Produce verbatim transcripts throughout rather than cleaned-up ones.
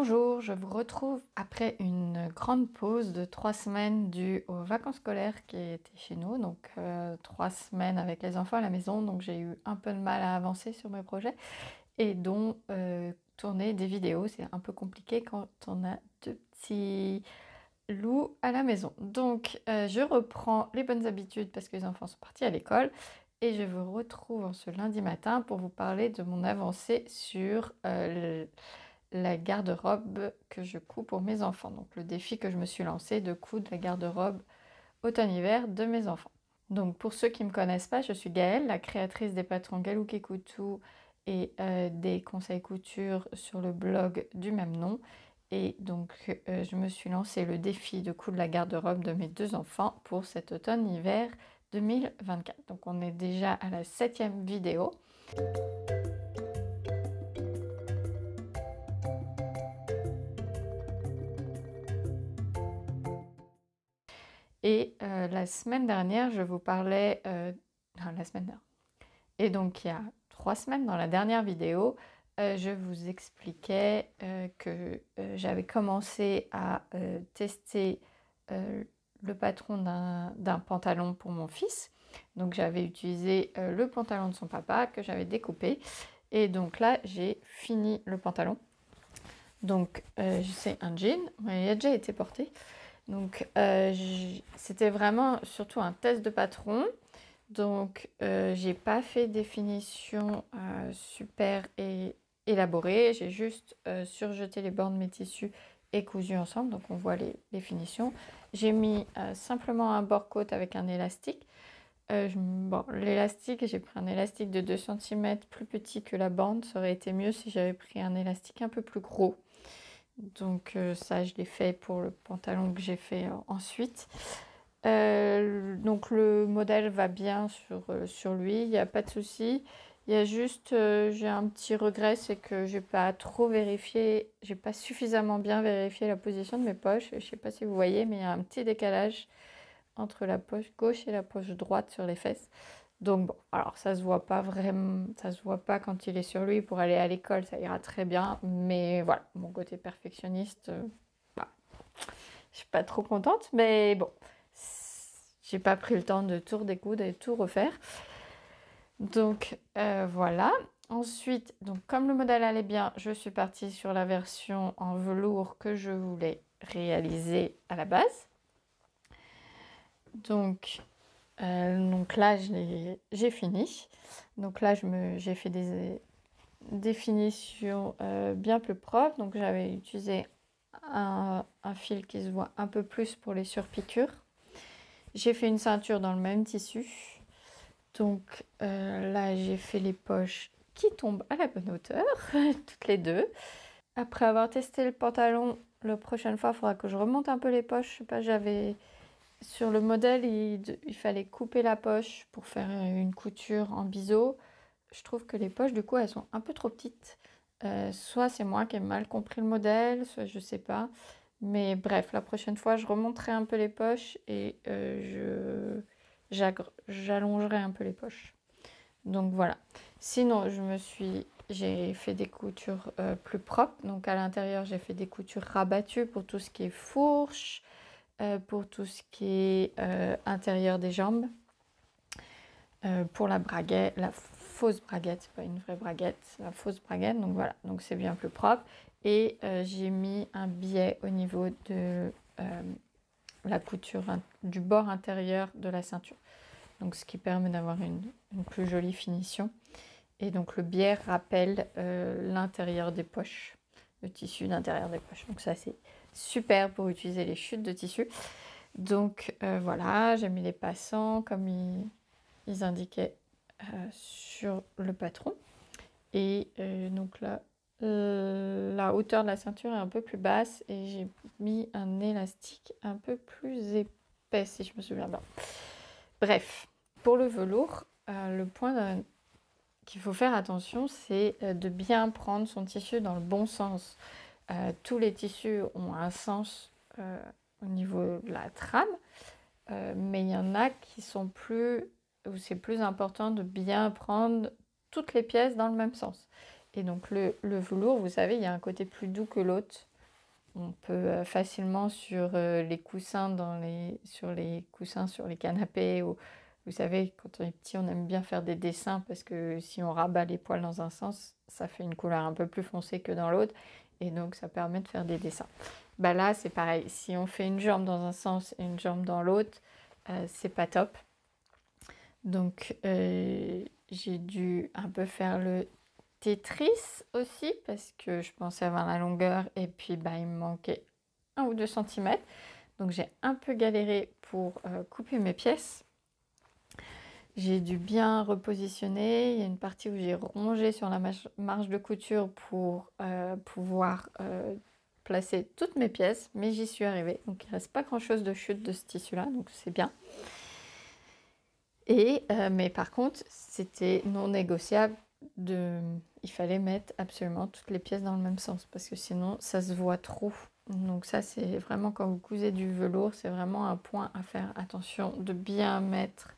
Bonjour, je vous retrouve après une grande pause de trois semaines due aux vacances scolaires qui étaient chez nous, donc euh, trois semaines avec les enfants à la maison, donc j'ai eu un peu de mal à avancer sur mes projets et dont euh, tourner des vidéos, c'est un peu compliqué quand on a deux petits loups à la maison. Donc euh, je reprends les bonnes habitudes parce que les enfants sont partis à l'école et je vous retrouve en ce lundi matin pour vous parler de mon avancée sur euh, le la garde-robe que je couds pour mes enfants. Donc le défi que je me suis lancé de coudre la garde-robe automne-hiver de mes enfants. Donc pour ceux qui ne me connaissent pas, je suis Gaëlle, la créatrice des patrons Galouke et Coutou et euh, des conseils couture sur le blog du même nom. Et donc euh, je me suis lancé le défi de coudre la garde-robe de mes deux enfants pour cet automne-hiver deux mille vingt-quatre. Donc on est déjà à la septième vidéo. Et euh, la semaine dernière, je vous parlais... Euh, non, la semaine dernière. Et donc, il y a trois semaines, dans la dernière vidéo, euh, je vous expliquais euh, que euh, j'avais commencé à euh, tester euh, le patron d'un pantalon pour mon fils. Donc, j'avais utilisé euh, le pantalon de son papa que j'avais découpé. Et donc là, j'ai fini le pantalon. Donc, euh, c'est un jean. Il a déjà été porté. Donc, euh, c'était vraiment surtout un test de patron. Donc, euh, j'ai pas fait des finitions euh, super et élaborées. J'ai juste euh, surjeté les bords de mes tissus et cousu ensemble. Donc, on voit les, les finitions. J'ai mis euh, simplement un bord côte avec un élastique. Euh, je, bon, l'élastique, j'ai pris un élastique de deux centimètres plus petit que la bande. Ça aurait été mieux si j'avais pris un élastique un peu plus gros. Donc euh, ça, je l'ai fait pour le pantalon que j'ai fait euh, ensuite. Euh, donc le modèle va bien sur, euh, sur lui, il n'y a pas de souci. Il y a juste, euh, j'ai un petit regret, c'est que j'ai pas trop vérifié, j'ai pas suffisamment bien vérifié la position de mes poches. Je sais pas si vous voyez, mais il y a un petit décalage entre la poche gauche et la poche droite sur les fesses. Donc bon, alors ça se voit pas vraiment, ça se voit pas quand il est sur lui pour aller à l'école, ça ira très bien. Mais voilà, mon côté perfectionniste, euh, bah, je suis pas trop contente, mais bon, j'ai pas pris le temps de tout redécoudre et de tout refaire. Donc euh, voilà. Ensuite, donc comme le modèle allait bien, je suis partie sur la version en velours que je voulais réaliser à la base. Donc Euh, donc là, j'ai fini. Donc là, j'ai fait des définitions euh, bien plus propres. Donc j'avais utilisé un, un fil qui se voit un peu plus pour les surpiqûres. J'ai fait une ceinture dans le même tissu. Donc euh, là, j'ai fait les poches qui tombent à la bonne hauteur, toutes les deux. Après avoir testé le pantalon, la prochaine fois, il faudra que je remonte un peu les poches. Je sais pas, j'avais... Sur le modèle, il, il fallait couper la poche pour faire une couture en biseau. Je trouve que les poches, du coup, elles sont un peu trop petites. Euh, soit c'est moi qui ai mal compris le modèle, soit je sais pas. Mais bref, la prochaine fois, je remonterai un peu les poches et euh, je j'allongerai un peu les poches. Donc voilà. Sinon, je me suis, j'ai fait des coutures euh, plus propres. Donc à l'intérieur, j'ai fait des coutures rabattues pour tout ce qui est fourche. Euh, pour tout ce qui est euh, intérieur des jambes, euh, pour la braguette, la fausse braguette, c'est pas une vraie braguette, la fausse braguette, donc voilà, donc c'est bien plus propre. Et euh, j'ai mis un biais au niveau de euh, la couture du bord intérieur de la ceinture, donc ce qui permet d'avoir une, une plus jolie finition. Et donc le biais rappelle euh, l'intérieur des poches, le tissu d'intérieur des poches, donc ça c'est super pour utiliser les chutes de tissu. Donc euh, voilà, j'ai mis les passants comme ils, ils indiquaient euh, sur le patron. Et euh, donc là, euh, la hauteur de la ceinture est un peu plus basse et j'ai mis un élastique un peu plus épais si je me souviens bien. Bref, pour le velours, euh, le point qu'il faut faire attention, c'est de bien prendre son tissu dans le bon sens. Euh, tous les tissus ont un sens euh, au niveau de la trame, euh, mais il y en a qui sont plus, où c'est plus important de bien prendre toutes les pièces dans le même sens. Et donc le, le velours, vous savez, il y a un côté plus doux que l'autre. on peut euh, facilement sur euh, les coussins, dans les, sur les coussins, sur les canapés, ou vous savez, quand on est petit, on aime bien faire des dessins parce que si on rabat les poils dans un sens, ça fait une couleur un peu plus foncée que dans l'autre, et donc ça permet de faire des dessins. Bah là, c'est pareil. Si on fait une jambe dans un sens et une jambe dans l'autre, euh, c'est pas top. Donc euh, j'ai dû un peu faire le Tetris aussi parce que je pensais avoir la longueur et puis bah, il me manquait un ou deux centimètres. Donc j'ai un peu galéré pour euh, couper mes pièces. J'ai dû bien repositionner. Il y a une partie où j'ai rongé sur la marge de couture pour euh, pouvoir euh, placer toutes mes pièces, mais j'y suis arrivée. Donc il ne reste pas grand-chose de chute de ce tissu-là, donc c'est bien. Et, euh, mais par contre, c'était non négociable. De... Il fallait mettre absolument toutes les pièces dans le même sens parce que sinon, ça se voit trop. Donc ça, c'est vraiment quand vous cousez du velours, c'est vraiment un point à faire attention de bien mettre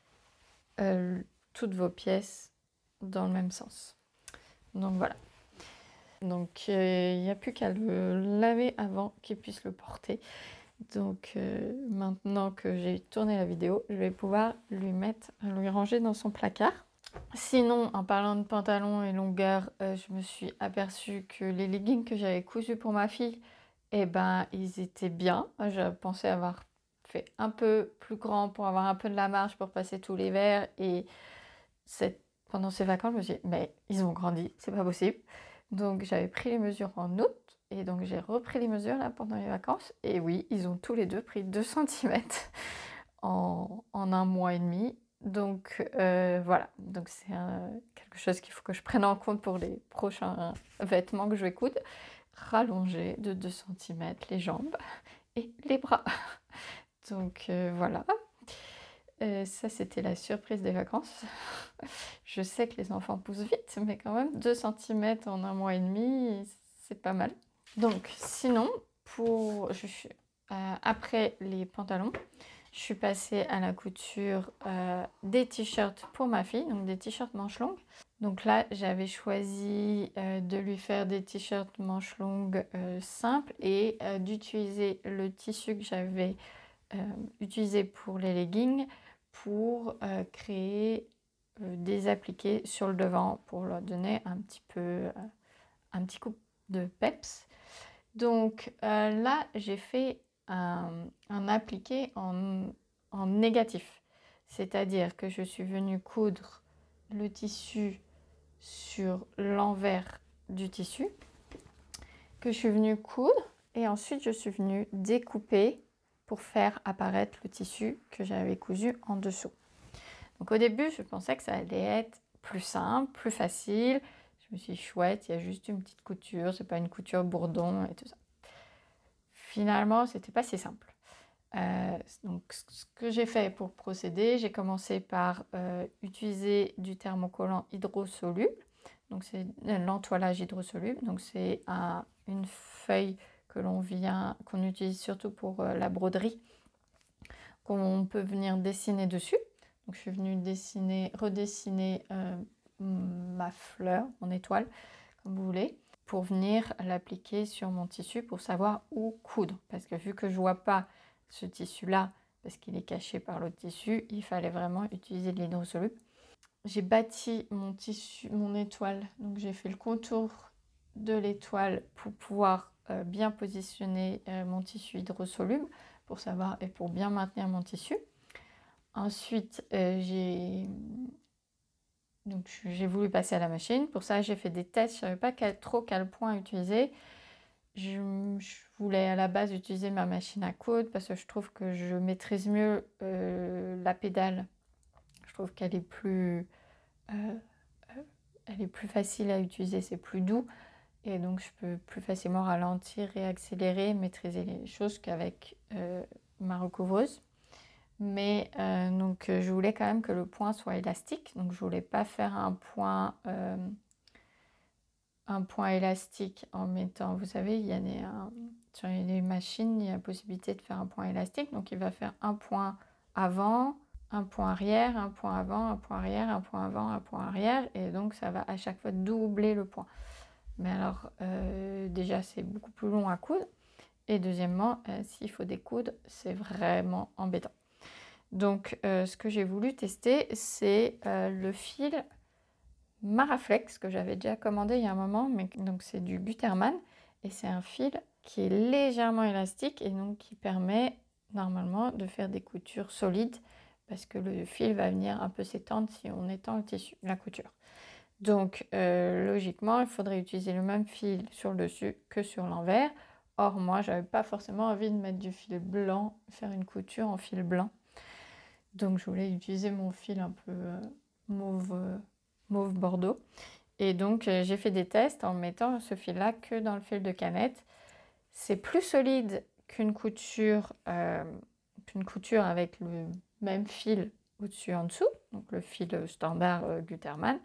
euh, toutes vos pièces dans le même sens. Donc voilà. Donc il euh, n'y a plus qu'à le laver avant qu'il puisse le porter. Donc euh, maintenant que j'ai tourné la vidéo, je vais pouvoir lui mettre, lui ranger dans son placard. Sinon, en parlant de pantalon et longueur, euh, je me suis aperçue que les leggings que j'avais cousus pour ma fille, eh ben, ils étaient bien. Je pensais avoir fait un peu plus grand pour avoir un peu de la marge pour passer tout l'hiver. Et cette... pendant ces vacances, je me suis dit, mais ils ont grandi, c'est pas possible. Donc j'avais pris les mesures en août. Et donc j'ai repris les mesures là pendant les vacances. Et oui, ils ont tous les deux pris deux centimètres en, en un mois et demi. Donc euh, voilà, donc c'est euh, quelque chose qu'il faut que je prenne en compte pour les prochains vêtements que je vais coudre. Rallonger de deux centimètres les jambes et les bras. Donc euh, voilà. Euh, ça, c'était la surprise des vacances. Je sais que les enfants poussent vite, mais quand même, deux centimètres en un mois et demi, c'est pas mal. Donc, sinon, pour, je, euh, après les pantalons, je suis passée à la couture euh, des t-shirts pour ma fille, donc des t-shirts manches longues. Donc là, j'avais choisi euh, de lui faire des t-shirts manches longues euh, simples et euh, d'utiliser le tissu que j'avais euh, utilisé pour les leggings pour euh, créer euh, des appliqués sur le devant pour leur donner un petit peu, euh, un petit coup de peps. Donc euh, là, j'ai fait un, un appliqué en, en négatif. C'est-à-dire que je suis venue coudre le tissu sur l'envers du tissu, que je suis venue coudre et ensuite je suis venue découper pour faire apparaître le tissu que j'avais cousu en dessous. Donc au début, je pensais que ça allait être plus simple, plus facile. Je me suis dit, chouette, il y a juste une petite couture, c'est pas une couture bourdon et tout ça. Finalement, c'était pas si simple. Euh, donc ce que j'ai fait pour procéder, j'ai commencé par euh, utiliser du thermocollant hydrosoluble. Donc c'est l'entoilage hydrosoluble. Donc c'est un, une feuille que l'on vient, qu'on utilise surtout pour euh, la broderie, qu'on peut venir dessiner dessus. Donc je suis venue dessiner, redessiner euh, ma fleur, mon étoile, comme vous voulez, pour venir l'appliquer sur mon tissu pour savoir où coudre. Parce que vu que je vois pas ce tissu-là, parce qu'il est caché par l'autre tissu, il fallait vraiment utiliser de l'hydrosoluble. J'ai bâti mon tissu, mon étoile, donc j'ai fait le contour de l'étoile pour pouvoir euh, bien positionner euh, mon tissu hydrosoluble pour savoir et pour bien maintenir mon tissu. Ensuite, euh, j'ai donc j'ai voulu passer à la machine. Pour ça, j'ai fait des tests. Je ne savais pas quel, trop quel point utiliser. Je, je voulais à la base utiliser ma machine à coudre parce que je trouve que je maîtrise mieux euh, la pédale. Je trouve qu'elle est plus, euh, euh, elle est plus facile à utiliser, c'est plus doux. Et donc, je peux plus facilement ralentir et accélérer, maîtriser les choses qu'avec euh, ma recouvreuse. Mais euh, donc, je voulais quand même que le point soit élastique. Donc, je voulais pas faire un point, euh, un point élastique en mettant, vous savez, il y a des, un, sur les machines, il y a la possibilité de faire un point élastique. Donc, il va faire un point avant, un point arrière, un point avant, un point arrière, un point avant, un point arrière. Et donc, ça va à chaque fois doubler le point. Mais alors, euh, déjà, c'est beaucoup plus long à coudre. Et deuxièmement, euh, s'il faut découdre, c'est vraiment embêtant. Donc, euh, ce que j'ai voulu tester, c'est euh, le fil Maraflex que j'avais déjà commandé il y a un moment. Mais, donc, c'est du Gutermann et c'est un fil qui est légèrement élastique et donc qui permet normalement de faire des coutures solides parce que le fil va venir un peu s'étendre si on étend le tissu, la couture. Donc, euh, logiquement, il faudrait utiliser le même fil sur le dessus que sur l'envers. Or, moi, j'avais pas forcément envie de mettre du fil blanc, faire une couture en fil blanc. Donc, je voulais utiliser mon fil un peu euh, mauve, euh, mauve bordeaux. Et donc, euh, j'ai fait des tests en mettant ce fil-là que dans le fil de canette. C'est plus solide qu'une couture, euh, qu'une couture avec le même fil au-dessus et en dessous, donc le fil standard euh, Gutermann.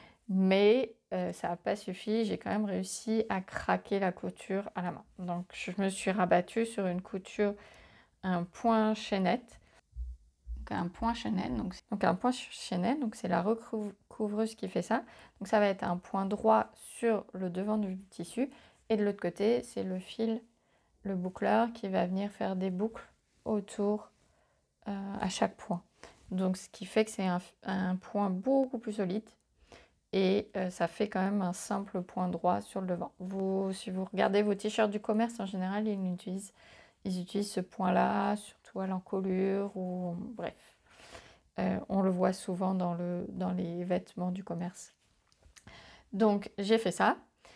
Mais euh, ça n'a pas suffi, j'ai quand même réussi à craquer la couture à la main. Donc je me suis rabattue sur une couture, un point chaînette. Donc un point chaînette, donc, donc un point chaînette, donc c'est la recouvreuse qui fait ça. Donc ça va être un point droit sur le devant du tissu. Et de l'autre côté, c'est le fil, le boucleur qui va venir faire des boucles autour euh, à chaque point. Donc ce qui fait que c'est un, un point beaucoup plus solide. Et euh, ça fait quand même un simple point droit sur le devant. Vous, si vous regardez vos t-shirts du commerce, en général, ils utilisent, ils utilisent ce point-là, surtout à l'encolure ou bref. Euh, on le voit souvent dans, le, dans les vêtements du commerce. Donc, j'ai fait ça.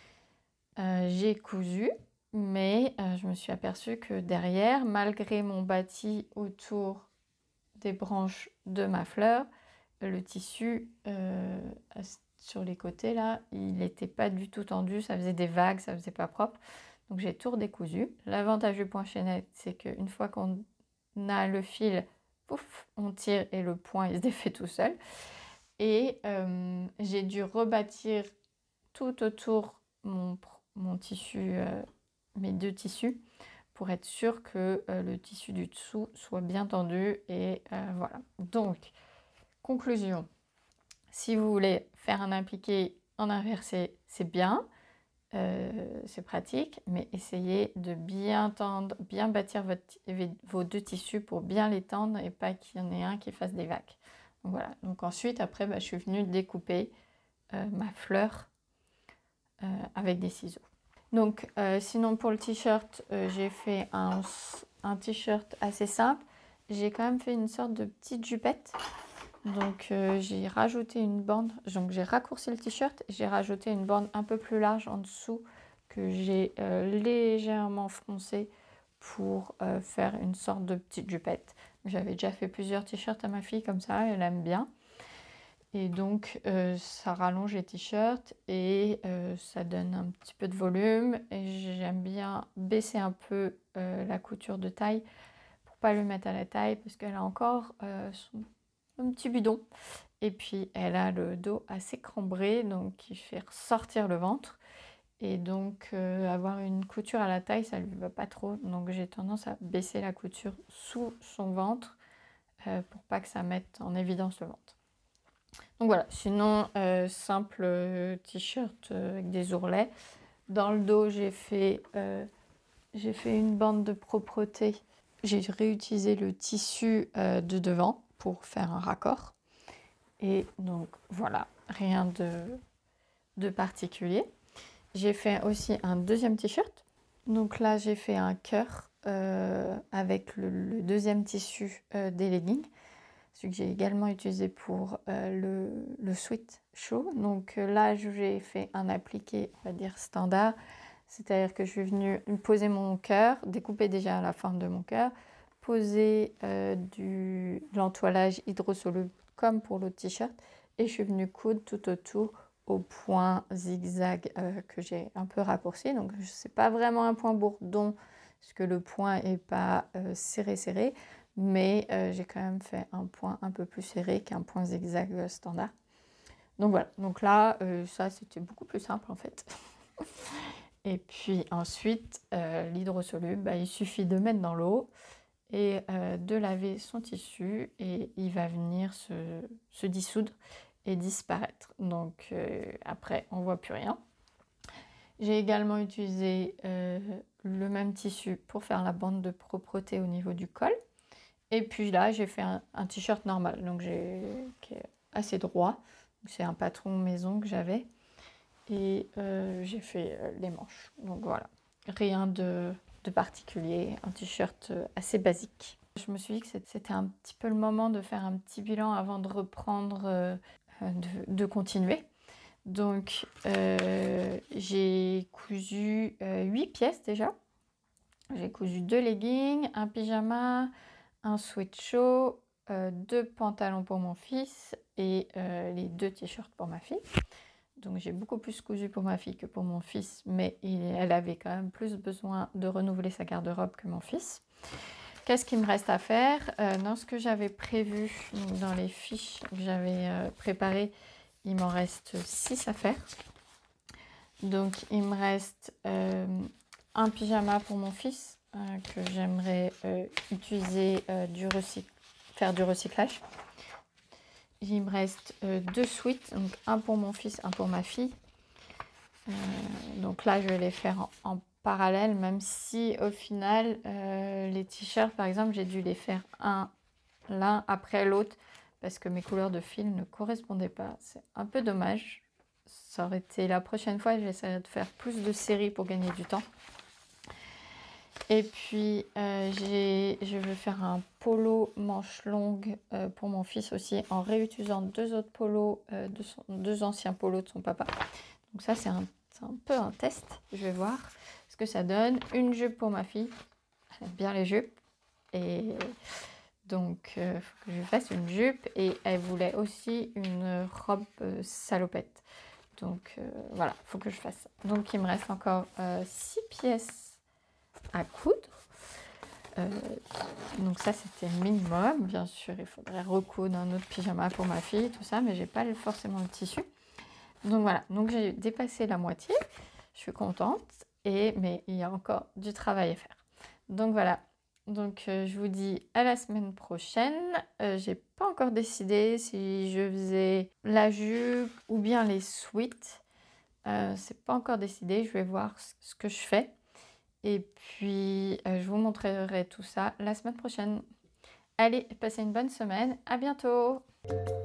Euh, j'ai cousu, mais euh, je me suis aperçue que derrière, malgré mon bâti autour des branches de ma fleur, le tissu euh, sur les côtés là, il n'était pas du tout tendu, ça faisait des vagues, ça faisait pas propre. Donc j'ai tout redécousu. L'avantage du point chaînette, c'est qu'une fois qu'on a le fil, pouf, on tire et le point il se défait tout seul. Et euh, j'ai dû rebâtir tout autour mon, mon tissu, euh, mes deux tissus, pour être sûr que euh, le tissu du dessous soit bien tendu. Et euh, voilà. Donc, conclusion. Si vous voulez faire un appliqué en inversé, c'est bien, euh, c'est pratique, mais essayez de bien tendre, bien bâtir votre, vos deux tissus pour bien les tendre et pas qu'il y en ait un qui fasse des vagues. Donc voilà. Donc ensuite, après, bah, je suis venue découper euh, ma fleur euh, avec des ciseaux. Donc euh, sinon pour le t-shirt, euh, j'ai fait un, un t-shirt assez simple. J'ai quand même fait une sorte de petite jupette. Donc euh, j'ai rajouté une bande, donc j'ai raccourci le t-shirt, j'ai rajouté une bande un peu plus large en dessous que j'ai euh, légèrement froncé pour euh, faire une sorte de petite jupette. J'avais déjà fait plusieurs t-shirts à ma fille comme ça, elle aime bien. Et donc euh, ça rallonge les t-shirts et euh, ça donne un petit peu de volume. Et j'aime bien baisser un peu euh, la couture de taille pour pas le mettre à la taille parce qu'elle a encore euh, son un petit bidon. Et puis elle a le dos assez cambré, donc qui fait ressortir le ventre. Et donc euh, avoir une couture à la taille, ça lui va pas trop. Donc j'ai tendance à baisser la couture sous son ventre euh, pour pas que ça mette en évidence le ventre. Donc voilà, sinon euh, simple euh, t-shirt euh, avec des ourlets. Dans le dos, j'ai fait, euh, j'ai fait une bande de propreté. J'ai réutilisé le tissu euh, de devant pour faire un raccord. Et donc voilà, rien de, de particulier. J'ai fait aussi un deuxième t-shirt. Donc là, j'ai fait un cœur euh, avec le, le deuxième tissu euh, des leggings. Celui que j'ai également utilisé pour euh, le, le sweat show. Donc euh, là, j'ai fait un appliqué, on va dire standard. C'est-à-dire que je suis venue poser mon cœur, découper déjà la forme de mon cœur, poser euh, du, de l'entoilage hydrosoluble comme pour l'autre t-shirt. Et je suis venue coudre tout autour au point zigzag euh, que j'ai un peu raccourci. Donc ce n'est pas vraiment un point bourdon, parce que le point n'est pas euh, serré serré. Mais euh, j'ai quand même fait un point un peu plus serré qu'un point zigzag standard. Donc voilà, donc là, euh, ça c'était beaucoup plus simple en fait. Et puis ensuite, euh, l'hydrosoluble, bah, il suffit de mettre dans l'eau et euh, de laver son tissu et il va venir se, se dissoudre et disparaître. Donc euh, après, on ne voit plus rien. J'ai également utilisé euh, le même tissu pour faire la bande de propreté au niveau du col. Et puis là, j'ai fait un, un t-shirt normal, donc j'ai qui est assez droit. C'est un patron maison que j'avais. Et euh, j'ai fait euh, les manches. Donc voilà, rien de, de particulier, un t-shirt euh, assez basique. Je me suis dit que c'était un petit peu le moment de faire un petit bilan avant de reprendre, euh, de, de continuer. Donc euh, j'ai cousu euh, huit pièces déjà. J'ai cousu deux leggings, un pyjama, un sweatshirt, euh, deux pantalons pour mon fils et euh, les deux t-shirts pour ma fille. Donc j'ai beaucoup plus cousu pour ma fille que pour mon fils, mais il, elle avait quand même plus besoin de renouveler sa garde-robe que mon fils. Qu'est-ce qu'il me reste à faire? euh, Dans ce que j'avais prévu, donc dans les fiches que j'avais euh, préparées, il m'en reste six à faire. Donc il me reste euh, un pyjama pour mon fils euh, que j'aimerais euh, utiliser, euh, du recyc- faire du recyclage. Il me reste euh, deux sweats, donc un pour mon fils, un pour ma fille. Euh, donc là, je vais les faire en, en parallèle, même si au final, euh, les t-shirts, par exemple, j'ai dû les faire un l'un après l'autre parce que mes couleurs de fil ne correspondaient pas. C'est un peu dommage. Ça aurait été la prochaine fois, j'essaierai de faire plus de séries pour gagner du temps. Et puis, euh, j'ai, je vais faire un polo manche longue euh, pour mon fils aussi, en réutilisant deux autres polos, euh, de son, deux anciens polos de son papa. Donc ça, c'est un, c'est un peu un test. Je vais voir ce que ça donne. Une jupe pour ma fille. Elle aime bien les jupes. Et donc, il euh, faut que je fasse une jupe. Et elle voulait aussi une robe euh, salopette. Donc, euh, voilà, il faut que je fasse ça. Donc, il me reste encore euh, six pièces à coudre. Euh, donc ça, c'était le minimum. Bien sûr, il faudrait recoudre un autre pyjama pour ma fille, tout ça. Mais j'ai pas forcément le tissu. Donc voilà, donc j'ai dépassé la moitié, je suis contente, et, mais il y a encore du travail à faire. Donc voilà, donc euh, je vous dis à la semaine prochaine. Euh, j'ai pas encore décidé si je faisais la jupe ou bien les sweats. Euh, c'est pas encore décidé, je vais voir ce que je fais. Et puis euh, je vous montrerai tout ça la semaine prochaine. Allez, passez une bonne semaine, à bientôt!